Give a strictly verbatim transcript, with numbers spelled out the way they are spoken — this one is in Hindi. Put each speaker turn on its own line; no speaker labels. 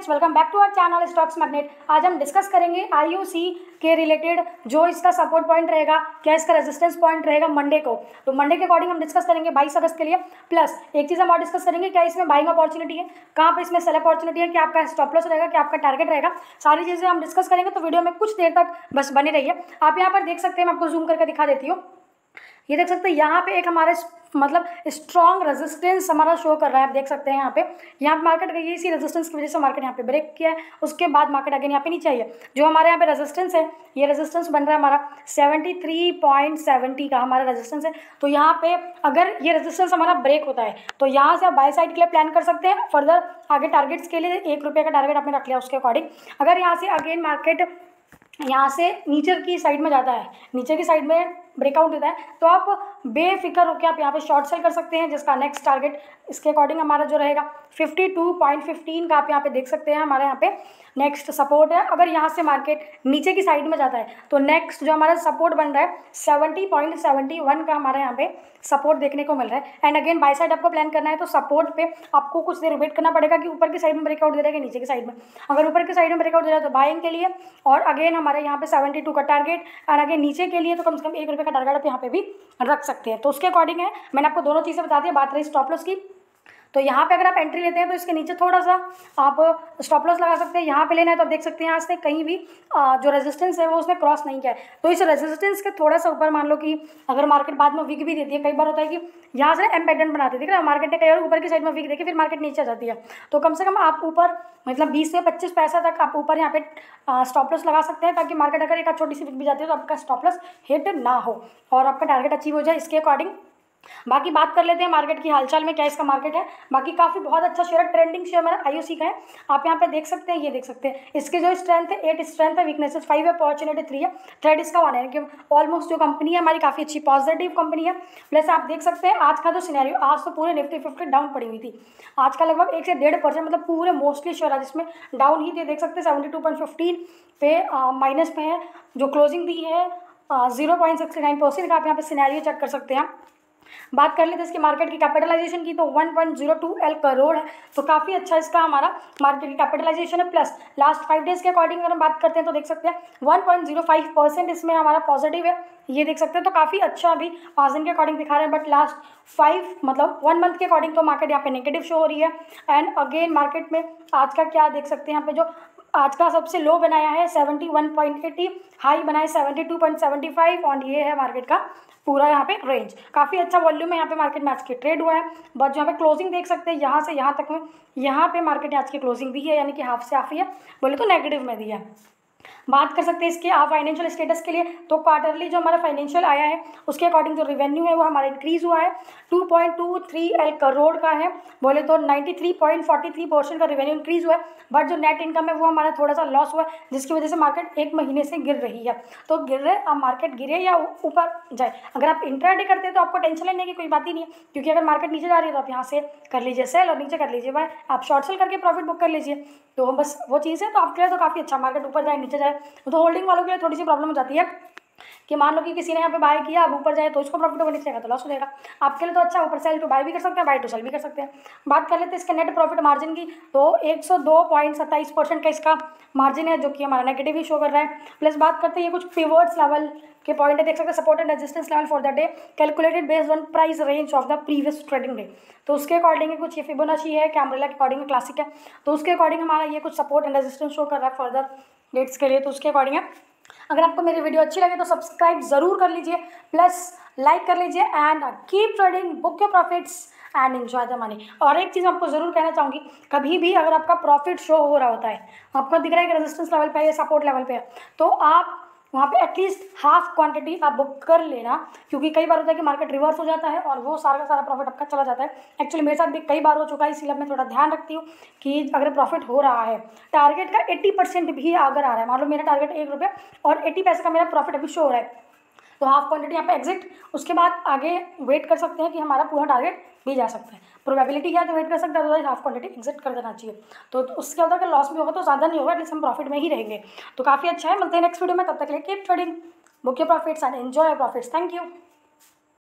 Friends, welcome back to our channel stocks magnet. आज हम डिस्कस करेंगे आईयूसी के रिलेटेड जो इसका सपोर्ट पॉइंट रहेगा, क्या इसका रेजिस्टेंस पॉइंट रहेगा मंडे को। तो मंडे के अकॉर्डिंग हम डिस्कस करेंगे बाईस अगस्त के लिए। प्लस एक चीज़ हम और डिस्कस करेंगे, क्या इसमें बाइंग अपॉर्चुनिटी है, कहाँ पर इसमें सेल अपॉर्चुनिटी है, क्या आपका स्टॉप लॉस रहेगा, क्या आपका टारगेट रहेगा, सारी चीज़ें हम डिस्कस करेंगे। तो वीडियो में कुछ देर तक बस बने रहिए। आप यहाँ पर देख सकते हैं, मैं आपको जूम करके दिखा देती हूँ। ये देख सकते हैं यहाँ पे एक हमारे मतलब स्ट्रॉन्ग रेजिस्टेंस हमारा शो कर रहा है। आप देख सकते हैं यहाँ पे यहाँ पे मार्केट गई है, इसी रेजिस्टेंस की वजह से मार्केट यहाँ पे ब्रेक किया है। उसके बाद मार्केट अगेन यहाँ पे नीचे आई है। जो हमारे यहाँ पे रेजिस्टेंस है, ये रेजिस्टेंस बन रहा है हमारा सेवेंटी पॉइंट सेवेंटी का हमारा रेजिस्टेंस है। तो यहाँ पे अगर ये रेजिस्टेंस हमारा ब्रेक होता है तो यहाँ से आप बाय साइड के लिए प्लान कर सकते हैं। फर्दर आगे टारगेट्स के लिए एक रुपये का टारगेट आपने रख लिया उसके अकॉर्डिंग। अगर यहाँ से अगेन मार्केट यहाँ से नीचे की साइड में जाता है, नीचे की साइड में ब्रेकआउट देता है, तो आप बेफिक्र होकर आप यहाँ पे शॉर्ट सेल कर सकते हैं, जिसका नेक्स्ट टारगेट इसके अकॉर्डिंग हमारा जो रहेगा फिफ्टी टू पॉइंट फिफ्टीन का आप यहाँ पे देख सकते हैं। हमारे यहाँ पे नेक्स्ट सपोर्ट है। अगर यहाँ से मार्केट नीचे की साइड में जाता है तो नेक्स्ट जो हमारा सपोर्ट बन रहा है सेवेंटी पॉइंट सेवेंटी वन का हमारे यहाँ पे सपोर्ट देखने को मिल रहा है। एंड अगेन बाय साइड आपको प्लान करना है तो सपोर्ट पे आपको कुछ देर वेट करना पड़ेगा कि ऊपर की साइड में ब्रेकआउट दे रहा है कि नीचे की साइड में। अगर ऊपर की साइड में ब्रेकआउट दे रहा है तो बाइंग के लिए, और अगेन हमारे यहाँ पे सेवेंटी टू का टारगेट, और अगेन नीचे के लिए तो कम से कम एक रुपये का टारगेट आप यहाँ पे भी रख सकते हैं। तो उसके अकॉर्डिंग है, मैंने आपको दोनों चीज़ें बता दी। बात रही स्टॉप लॉस की, तो यहाँ पे अगर आप एंट्री लेते हैं तो इसके नीचे थोड़ा सा आप स्टॉप लॉस लगा सकते हैं। यहाँ पे लेना है तो आप देख सकते हैं यहाँ से कहीं भी आ, जो रेजिस्टेंस है वो उसने क्रॉस नहीं किया है। तो इस रेजिस्टेंस के थोड़ा सा ऊपर मान लो कि अगर मार्केट बाद में वीक भी देती है, कई बार होता है कि यहाँ से एम पैटर्न बनाते दिख रहा है मार्केट ने, कई बार ऊपर की साइड में वीक देखिए फिर मार्केट नीचे आ जाती है। तो कम से कम आप ऊपर मतलब बीस से पच्चीस पैसा तक आप ऊपर यहाँ पे स्टॉप लॉस लगा सकते हैं, ताकि मार्केट अगर एक छोटी सी वीक भी जाती है तो आपका स्टॉप लॉस हिट ना हो और आपका टारगेट अचीव हो जाए इसके अकॉर्डिंग। बाकी बात कर लेते हैं मार्केट की हालचाल में, क्या इसका मार्केट है। बाकी काफ़ी बहुत अच्छा शेयर, ट्रेंडिंग शेयर मेरा आईयूसी का है। आप यहाँ पे देख सकते हैं, ये देख सकते हैं इसके जो स्ट्रेंथ है एट स्ट्रेंथ है, वीकनेसेस फाइव है, अपॉर्चुनिटी थ्री है, थ्रेड इसका वन है। कि ऑलमोस्ट जो कंपनी है हमारी काफ़ी अच्छी पॉजिटिव कंपनी है। प्लस आप देख सकते हैं आज का जो सिनेरियो, आज तो पूरे निफ्टी फिफ्टी डाउन पड़ी हुई थी। आज का लगभग एक से डेढ़ परसेंट मतलब पूरे मोस्टली शेयर आज इसमें डाउन ही थे। देख सकते हैं सेवेंटी टू पॉइंट फिफ्टीन पे माइनस पे है, जो क्लोजिंग दी है zero point sixty nine percent का। आप यहाँ पे सिनेरियो चेक कर सकते हैं। बात कर लेते हैं इसकी मार्केट की कैपिटलाइजेशन की, तो one point zero two L crore है। तो काफ़ी अच्छा इसका हमारा मार्केट की कैपिटलाइजेशन है। प्लस लास्ट फाइव डेज के अकॉर्डिंग अगर हम बात करते हैं तो देख सकते हैं one point zero five percent इसमें हमारा पॉजिटिव है, ये देख सकते हैं। तो काफ़ी अच्छा अभी पाँच दिन के अकॉर्डिंग दिखा रहे हैं, बट लास्ट फाइव मतलब वन मंथ के अकॉर्डिंग तो मार्केट यहाँ पे नेगेटिव शो हो रही है। एंड अगेन मार्केट में आज का क्या देख सकते हैं, यहाँ पे जो आज का सबसे लो बनाया है seventy one point eighty, high बनाया seventy two point seventy five, और ये है मार्केट का पूरा यहाँ पे रेंज। काफ़ी अच्छा वॉल्यूम है यहाँ पे मार्केट में आज की ट्रेड हुआ है। बट जो यहाँ पे क्लोजिंग देख सकते हैं यहाँ से यहाँ तक में, यहाँ पे मार्केट ने आज की क्लोजिंग दी है, यानी कि हाफ से हाफ ही है, बोले तो नेगेटिव में दी है। बात कर सकते हैं इसके आप फाइनेंशियल स्टेटस के लिए, तो क्वार्टरली जो हमारा फाइनेंशियल आया है उसके अकॉर्डिंग जो रेवेन्यू है वो हमारा इंक्रीज हुआ है, two point two three L crore का है, बोले तो ninety three point forty three percent का रेवेन्यू इंक्रीज हुआ है। बट जो नेट इनकम है वो हमारा थोड़ा सा लॉस हुआ है, जिसकी वजह से मार्केट एक महीने से गिर रही है। तो गिर रहे अब मार्केट गिरे या ऊपर जाए, अगर आप इंट्राडे करते हैं तो आपको टेंशन लेने की कोई बात ही नहीं है, क्योंकि अगर मार्केट नीचे जा रही है तो आप यहाँ से कर लीजिए सेल और नीचे कर लीजिए बाय, आप शॉर्ट सेल करके प्रॉफिट बुक कर लीजिए। तो बस वो चीज़ है। तो आपके लिए तो काफ़ी अच्छा, मार्केट ऊपर जाए नीचे जाए तो होल्डिंग वालों के लिए थोड़ी सी प्रॉब्लम हो जाती है कि मान लो कि किसी ने यहाँ पे बाय किया, अब ऊपर जाए तो इसको प्रॉफिट होगा, नीचे जाएगा तो लॉस हो जाएगा। आपके लिए तो अच्छा, ऊपर सेल टू बाय भी कर सकते हैं, बाय टू सेल भी कर सकते हैं। बात कर लेते हैं इसके नेट प्रॉफिट मार्जिन की, तो एक सौ दो पॉइंट सत्ताईस परसेंट का इसका मार्जिन है, जो कि हमारा नेगेटिव ही शो कर रहा है। प्लस बात करते हैं ये कुछ पिवट्स लेवल के पॉइंट है, देख सकते हैं support and resistance level for the day calculated based on price range of the previous trading day. तो उसके अकॉर्डिंग है कुछ ये फिबोनाची है, कैमरेला के अकॉर्डिंग क्लासिक है, तो उसके अकॉर्डिंग हमारा ये कुछ सपोर्ट एंड रेजिस्टेंस शो कर रहा है फर्दर डेट्स के लिए। तो उसके अकॉर्डिंग है। अगर आपको मेरी वीडियो अच्छी लगे तो सब्सक्राइब जरूर कर लीजिए, प्लस लाइक कर लीजिए, and keep trading, book your profits and enjoy the money. और एक चीज़ आपको ज़रूर कहना चाहूँगी, कभी भी अगर आपका प्रॉफिट शो हो रहा होता है, आपको दिख रहा है कि रेजिस्टेंस लेवल पे है या सपोर्ट लेवल पे है, तो आप वहाँ पे एटलीस्ट हाफ क्वांटिटी आप बुक कर लेना, क्योंकि कई बार होता है कि मार्केट रिवर्स हो जाता है और वो सारा का सारा प्रॉफिट आपका चला जाता है। एक्चुअली मेरे साथ भी कई बार हो चुका है, इसीलिए मैं थोड़ा ध्यान रखती हूँ कि अगर प्रॉफिट हो रहा है, टारगेट का एट्टी परसेंट भी अगर आ रहा है, मान लो मेरा टारगेट एक रुपये और एट्टी पैसे का मेरा प्रॉफिट अभी शो हो रहा है, तो हाफ क्वांटिटी यहाँ पे एग्जिट, उसके बाद आगे वेट कर सकते हैं कि हमारा पूरा टारगेट भी जा सकता है। प्रोबेबिलिटी क्या है तो वेट कर सकते हैं, अदरवाइज हाफ क्वांटिटी एग्जिट कर देना चाहिए। तो, तो उसके अंदर अगर लॉस भी होगा तो ज़्यादा नहीं होगा, एटलीस्ट हम प्रॉफिट में ही रहेंगे। तो काफ़ी अच्छा है। मिलते हैं नेक्स्ट वीडियो में, तब तक के लिए keep trading, book your profits and enjoy your profits. Thank you.